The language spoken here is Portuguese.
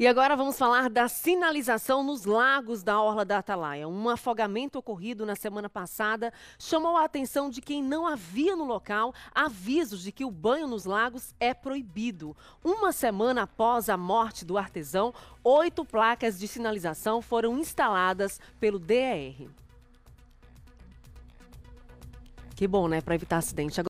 E agora vamos falar da sinalização nos lagos da Orla da Atalaia. Um afogamento ocorrido na semana passada chamou a atenção de quem não havia no local avisos de que o banho nos lagos é proibido. Uma semana após a morte do artesão, 8 placas de sinalização foram instaladas pelo DER. Que bom, né? Para evitar acidente.